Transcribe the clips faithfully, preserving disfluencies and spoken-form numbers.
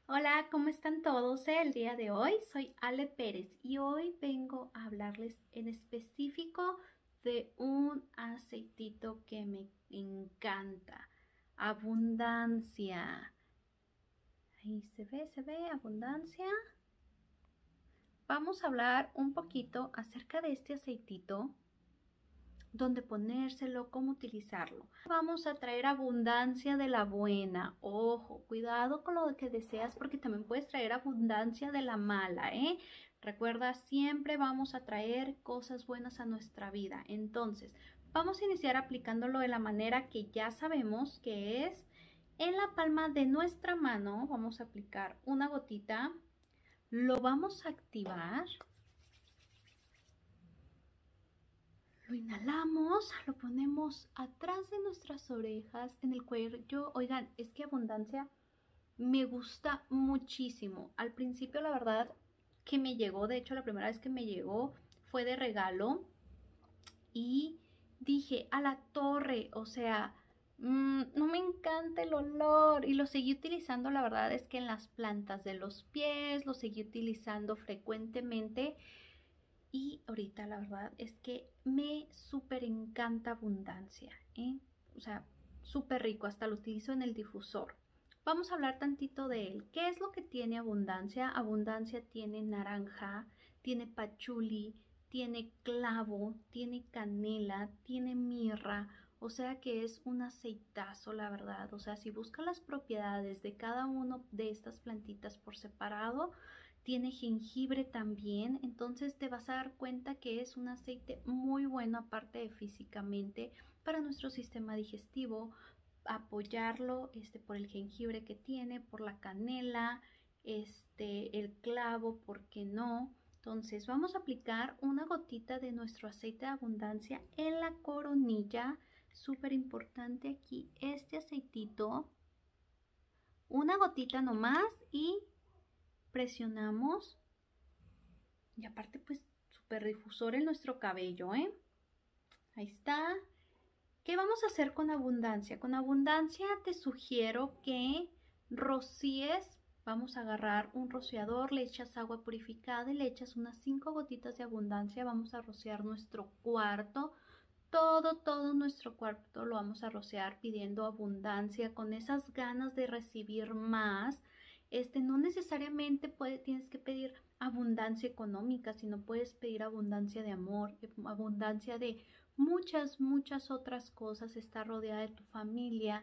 Hola, ¿cómo están todos? El día de hoy soy Ale Pérez y hoy vengo a hablarles en específico de un aceitito que me encanta. Abundancia. Ahí se ve, se ve, abundancia. Vamos a hablar un poquito acerca de este aceitito, dónde ponérselo, cómo utilizarlo. Vamos a traer abundancia de la buena. Ojo, cuidado con lo que deseas porque también puedes traer abundancia de la mala, ¿eh? Recuerda, siempre vamos a traer cosas buenas a nuestra vida. Entonces, vamos a iniciar aplicándolo de la manera que ya sabemos que es en la palma de nuestra mano. Vamos a aplicar una gotita, lo vamos a activar. Lo inhalamos, lo ponemos atrás de nuestras orejas, en el cuello. Oigan, es que abundancia me gusta muchísimo. Al principio, la verdad, que me llegó, de hecho, la primera vez que me llegó fue de regalo. Y dije, a la torre, o sea, mmm, no me encanta el olor. Y lo seguí utilizando, la verdad es que en las plantas de los pies, lo seguí utilizando frecuentemente. Y ahorita la verdad es que me súper encanta abundancia, ¿eh? O sea, súper rico, hasta lo utilizo en el difusor. Vamos a hablar tantito de él. ¿Qué es lo que tiene abundancia? Abundancia tiene naranja, tiene pachuli, tiene clavo, tiene canela, tiene mirra. O sea que es un aceitazo, la verdad. O sea, si buscas las propiedades de cada una de estas plantitas por separado, tiene jengibre también, entonces te vas a dar cuenta que es un aceite muy bueno, aparte de físicamente, para nuestro sistema digestivo. Apoyarlo este, por el jengibre que tiene, por la canela, este, el clavo, ¿por qué no? Entonces vamos a aplicar una gotita de nuestro aceite de abundancia en la coronilla. Súper importante aquí este aceitito, una gotita nomás, y presionamos. Y aparte, pues, súper difusor en nuestro cabello, ¿eh? Ahí está. ¿Qué vamos a hacer con abundancia? Con abundancia te sugiero que rocíes. Vamos a agarrar un rociador, le echas agua purificada y le echas unas cinco gotitas de abundancia. Vamos a rociar nuestro cuarto. Todo, todo nuestro cuarto lo vamos a rociar pidiendo abundancia, con esas ganas de recibir más. Este, no necesariamente puede, tienes que pedir abundancia económica, sino puedes pedir abundancia de amor, abundancia de muchas, muchas otras cosas. Estar rodeada de tu familia.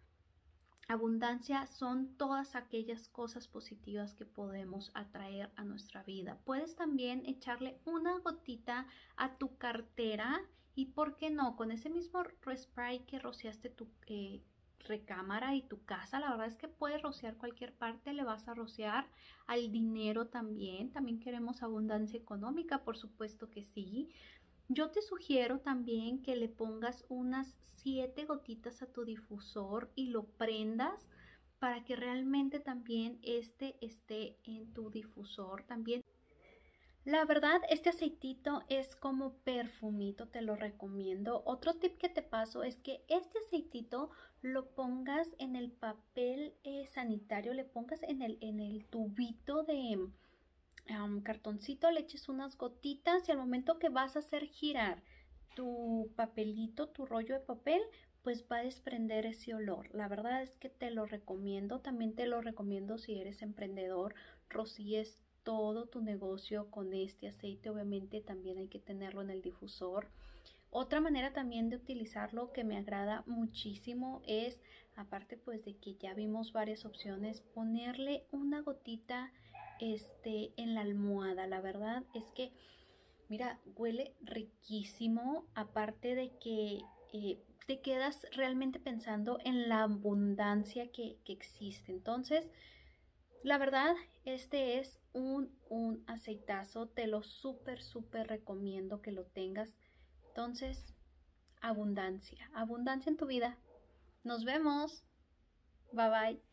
Abundancia son todas aquellas cosas positivas que podemos atraer a nuestra vida. Puedes también echarle una gotita a tu cartera y, ¿por qué no? Con ese mismo spray que rociaste tu eh, recámara y tu casa, la verdad es que puedes rociar cualquier parte, le vas a rociar al dinero también. También queremos abundancia económica, por supuesto que sí. Yo te sugiero también que le pongas unas siete gotitas a tu difusor y lo prendas para que realmente también este esté en tu difusor también. La verdad, este aceitito es como perfumito, te lo recomiendo. Otro tip que te paso es que este aceitito lo pongas en el papel eh, sanitario, le pongas en el, en el tubito de um, cartoncito, le eches unas gotitas y al momento que vas a hacer girar tu papelito, tu rollo de papel, pues va a desprender ese olor. La verdad es que te lo recomiendo. También te lo recomiendo si eres emprendedor, rocíes todo tu negocio con este aceite. Obviamente también hay que tenerlo en el difusor. Otra manera también de utilizarlo que me agrada muchísimo es, aparte pues de que ya vimos varias opciones, ponerle una gotita este, en la almohada. La verdad es que, mira, huele riquísimo, aparte de que eh, te quedas realmente pensando en la abundancia que, que existe. Entonces, la verdad, este es un, un aceitazo, te lo súper, súper recomiendo que lo tengas. Entonces, abundancia, abundancia en tu vida. Nos vemos. Bye bye.